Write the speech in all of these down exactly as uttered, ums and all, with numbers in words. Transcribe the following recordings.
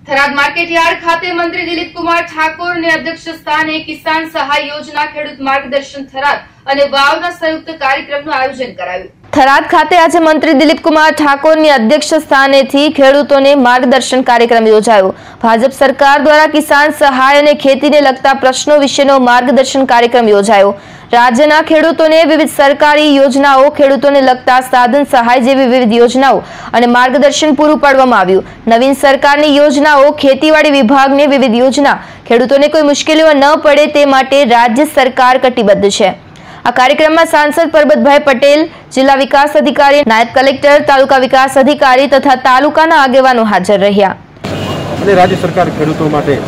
Tharad market yard ખાતે મંત્રી દિલીપ કુમાર ઠાકોરની અધ્યક્ષ સ્થાને કિસાન સહાય યોજના ખેડૂત માર્ગદર્શન થરાદ અને વાવના સંયુક્ત કાર્યક્રમનું આયોજન કરાયું। થરાદ ખાતે આજે મંત્રી દિલીપ કુમાર ઠાકોરની અધ્યક્ષ સ્થાનેથી ખેડૂતોને માર્ગદર્શન કાર્યક્રમ યોજાયો। ભાજપ સરકાર દ્વારા કિસાન સહાય અને ખેતીને લગતા પ્રશ્નો વિશેનો માર્ગદર્શન કાર્યક્રમ યોજાયો। રાજ્યના ખેડૂતોને વિવિધ સરકારી યોજનાઓ, ખેડૂતોને લગતા સાધન સહાય જેવી વિવિધ યોજનાઓ અને માર્ગદર્શન પૂરું પાડવામાં આવ્યું। નવીન સરકારની યોજનાઓ, ખેતીવાડી વિભાગની વિવિધ યોજના ખેડૂતોને કોઈ મુશ્કેલીઓ ન પડે તે માટે રાજ્ય સરકાર કટિબદ્ધ છે। આ કાર્યક્રમમાં સાંસદ પરબતભાઈ પટેલ, જિલ્લા વિકાસ અધિકારી, નાયબ કલેક્ટર, તાલુકા વિકાસ અધિકારી તથા તાલુકાના આગેવાનો હાજર રહ્યા। અને રાજ્ય સરકાર ખેડૂતો માટે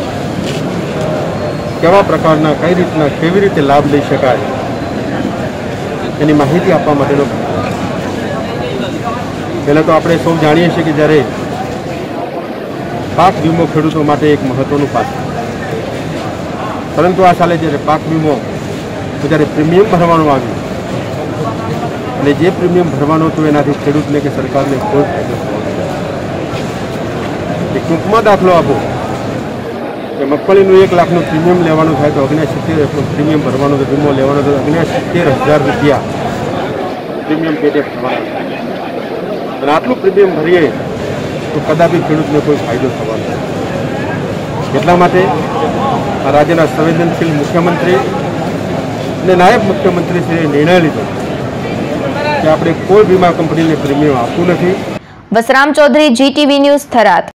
કેવા પ્રકારના કઈ રીતના કેવી રીતે લાભ લઈ શકાય એની માહિતી આપવા માટેનો પહેલાં તો આપણે સૌ જાણીએ છીએ કે જ્યારે પાક વીમો ખેડૂતો માટે એક મહત્વનું પાક, પરંતુ આ સાલે જ્યારે પાક વીમો જ્યારે પ્રીમિયમ ભરવાનું આવ્યું અને જે પ્રીમિયમ ભરવાનું હતું એનાથી ખેડૂતને કે સરકારને કોઈ ફાયદો થયો એક ટૂંકમાં દાખલો આપો કે મગફળીનું એક લાખનું પ્રીમિયમ લેવાનું થાય તો અગ્નિયા સિત્તેર પ્રીમિયમ ભરવાનું તો વીમો લેવાનો તો અગ્નિયા સિત્તેર હજાર રૂપિયા પ્રીમિયમ પેટે ભરવાના અને આટલું પ્રીમિયમ ભરીએ તો કદાપી ખેડૂતને કોઈ ફાયદો થવાનો એટલા માટે આ રાજ્યના સંવેદનશીલ મુખ્યમંત્રી અને નાયબ મુખ્યમંત્રીશ્રીએ નિર્ણય લીધો કે આપણે કોઈ વીમા કંપનીને પ્રીમિયમ આપવું નથી। Vasram Chaudhary, GTV news, Tharad.